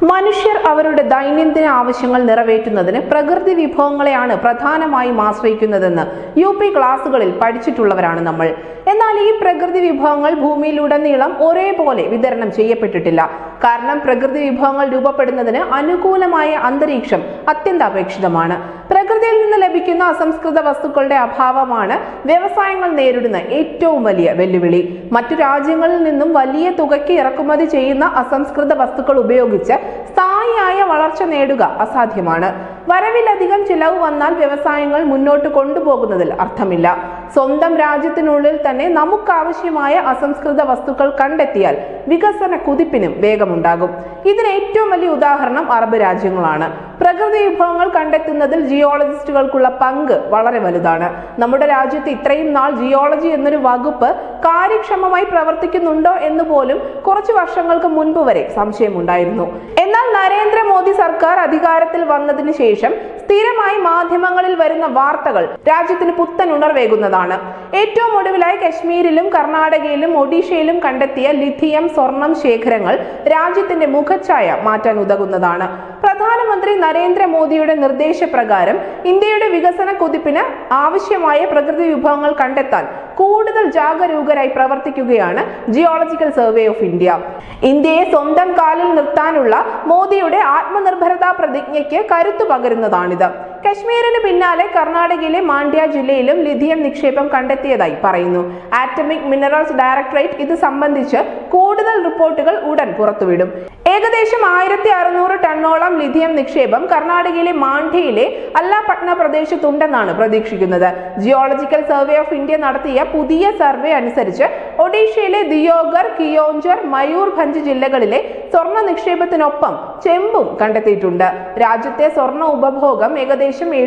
മനുഷ്യർ അവരുടെ ദൈനംദിന ആവശ്യങ്ങൾ നിറവേറ്റുന്നതിന് പ്രകൃതി വിഭവങ്ങളെയാണ് പ്രധാനമായും ആശ്രയിക്കുന്നതെന്ന് യുപി ക്ലാസുകളിൽ പഠിച്ചിട്ടുള്ളവരാണ് നമ്മൾ. എന്നാൽ ഈ പ്രകൃതി വിഭവങ്ങൾ ഭൂമിയിലുടനീളം ഒരേപോലെ വിതരണം ചെയ്യപ്പെട്ടിട്ടില്ല. കാരണം പ്രകൃതി വിഭവങ്ങൾ രൂപപ്പെടുന്നതിന് അനുകൂലമായ അന്തരീക്ഷം അത്യന്താപേക്ഷിതമാണ്. പ്രകൃതിയിൽ നിന്ന് ലഭിക്കുന്ന അസംസ്കൃത വസ്തുക്കളുടെ അഭാവമാണ് വ്യവസായങ്ങൾ നേരിടുന്ന ഏറ്റവും വലിയ വെല്ലുവിളി. മറ്റു രാജ്യങ്ങളിൽ നിന്നും വലിയ തുകയ്ക്ക് ഇറക്കുമതി ചെയ്യുന്ന അസംസ്കൃത വസ്തുക്കൾ ഉപയോഗിച്ച് സ്ഥായിയായ വളർച്ച നേടുക അസാധ്യമാണ്. വരവിലധികം ചിലവ് വന്നാൽ വ്യവസായങ്ങൾ മുന്നോട്ട് കൊണ്ടുപോകുന്നതിൽ അർത്ഥമില്ല. സ്വന്തം രാജ്യത്തിനുള്ളിൽ തന്നെ നമുക്കാവശ്യമായ അസംസ്കൃത വസ്തുക്കൾ കണ്ടെത്തിയാൽ വികസന കുതിപ്പിനും വേഗമുണ്ടാകും. ഇതിന് ഏറ്റവും വലിയ ഉദാഹരണം അറബ് രാജ്യങ്ങളാണ്. പ്രകൃതി വിഭവങ്ങൾ കണ്ടെത്തുന്നതിൽ ജിയോളജിസ്റ്റുകൾക്കുള്ള പങ്ക് വളരെ വലുതാണ്. നമ്മുടെ രാജ്യത്ത് ഇത്രയും നാൾ ജിയോളജി എന്നൊരു വകുപ്പ് കാര്യക്ഷമമായി പ്രവർത്തിക്കുന്നുണ്ടോ എന്ന് പോലും കുറച്ചു വർഷങ്ങൾക്ക് മുൻപ് വരെ സംശയമുണ്ടായിരുന്നു. എന്നാൽ നരേന്ദ്രമോദി സർക്കാർ അധികാരത്തിൽ വന്നതിന് ശേഷം സ്ഥിരമായി മാധ്യമങ്ങളിൽ വരുന്ന വാർത്തകൾ രാജ്യത്തിന് പുത്തൻ ഉണർവേകുന്നതാണ്. ഏറ്റവും ഒടുവിലായി കശ്മീരിലും കർണാടകയിലും ഒഡീഷയിലും കണ്ടെത്തിയ ലിഥിയം സ്വർണം ശേഖരങ്ങൾ രാജ്യത്തിന്റെ മുഖച്ഛായ മാറ്റാൻ ഉതകുന്നതാണ്. പ്രധാനമന്ത്രി നരേന്ദ്രമോദിയുടെ നിർദ്ദേശപ്രകാരം ഇന്ത്യയുടെ വികസന കുതിപ്പിന് ആവശ്യമായ പ്രകൃതി വിഭവങ്ങൾ കണ്ടെത്താൻ കൂടുതൽ ജാഗരൂകരായി പ്രവർത്തിക്കുകയാണ് ജിയോളജിക്കൽ സർവേ ഓഫ് ഇന്ത്യ. ഇന്ത്യയെ സ്വന്തം കാലിൽ നിർത്താനുള്ള മോദിയുടെ ആത്മനിർഭരതാ പ്രതിജ്ഞയ്ക്ക് കരുത്തു പകരുന്നതാണിത്. കശ്മീരിന് പിന്നാലെ കർണാടകയിലെ മാണ്ഡ്യ ജില്ലയിലും ലിഥിയം നിക്ഷേപം കണ്ടെത്തിയതായി പറയുന്നു. ആറ്റമിക് മിനറൽസ് ഡയറക്ടറേറ്റ് ഇത് സംബന്ധിച്ച് കൂടുതൽ റിപ്പോർട്ടുകൾ ഉടൻ പുറത്തുവിടും. ഏകദേശം 1600 ടണ്ണോളം ലിഥിയം നിക്ഷേപം കർണാടകയിലെ മാണ്ഡ്യയിലെ അല്ലാപട്ന പ്രദേശത്തുണ്ടെന്നാണ് പ്രതീക്ഷിക്കുന്നത്. ജിയോളജിക്കൽ സർവേ ഓഫ് ഇന്ത്യ നടത്തിയ പുതിയ സർവേ അനുസരിച്ച് ഒഡീഷയിലെ ദിയോഗർ, കിയോഞ്ചർ, മയൂർഭഞ്ച് ജില്ലകളിലെ സ്വർണ്ണ നിക്ഷേപത്തിനൊപ്പം ചെമ്പും കണ്ടെത്തിയിട്ടുണ്ട്. രാജ്യത്തെ സ്വർണ്ണ ഉപഭോഗം ഏകദേശം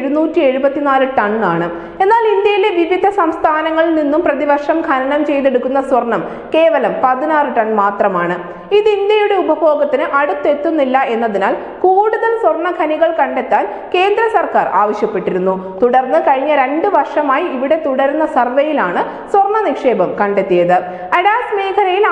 774 ടണ്ണാണ്. എന്നാൽ ഇന്ത്യയിലെ വിവിധ സംസ്ഥാനങ്ങളിൽ നിന്നും പ്രതിവർഷം ഖനനം ചെയ്തെടുക്കുന്ന സ്വർണം കേവലം 16 ടൺ മാത്രമാണ്. ഇത് ഇന്ത്യയുടെ ഉപഭോഗത്തിന് അടുത്തെത്തുന്നില്ല എന്നതിനാൽ കൂടുതൽ സ്വർണ്ണ ഖനികൾ കണ്ടെത്താൻ കേന്ദ്ര സർക്കാർ ആവശ്യപ്പെട്ടിരുന്നു. തുടർന്ന് കഴിഞ്ഞ 2 വർഷമായി ഇവിടെ തുടരുന്ന സർവേയിലാണ് സ്വർണ്ണ നിക്ഷേപം കണ്ടെത്തിയത്. അഡാസ് മേഖലയിൽ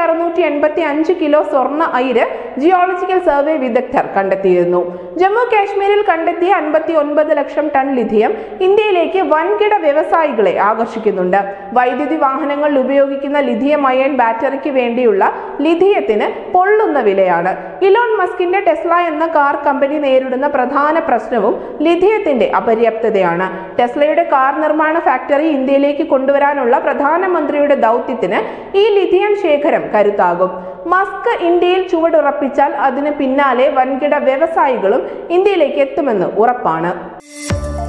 1685 കിലോ സ്വർണ്ണ അയിര് ജിയോളജിക്കൽ സർവേ വിദഗ്ധർ കണ്ടെത്തിയിരുന്നു. ജമ്മു കാശ്മീരിൽ കണ്ടെത്തിയ 59 ലക്ഷം ടൺ ലിഥിയം ഇന്ത്യയിലേക്ക് വൻകിട വ്യവസായികളെ ആകർഷിക്കുന്നുണ്ട്. വൈദ്യുതി വാഹനങ്ങളിൽ ഉപയോഗിക്കുന്ന ലിഥിയം അയൺ ബാറ്ററിക്ക് വേണ്ടിയുള്ള ലിഥിയത്തിന് പൊള്ളുന്ന വിലയാണ്. ഇലോൺ മസ്കിന്റെ ടെസ്ല എന്ന കാർ കമ്പനി നേരിടുന്ന പ്രധാന പ്രശ്നവും ലിഥിയത്തിന്റെ അപര്യാപ്തതയാണ്. ടെസ്ലയുടെ കാർ നിർമ്മാണ ഫാക്ടറി ഇന്ത്യയിലേക്ക് കൊണ്ടുവരാനുള്ള പ്രധാനമന്ത്രിയുടെ ദൗത്യത്തിന് ഈ ലിഥിയം ശേഖരം കരുത്താകും. മസ്ക് ഇന്ത്യയിൽ ചുവടുറപ്പിച്ചാൽ അതിന് പിന്നാലെ വൻകിട വ്യവസായികളും ഇന്ത്യയിലേക്ക് എത്തുമെന്ന് ഉറപ്പാണ്.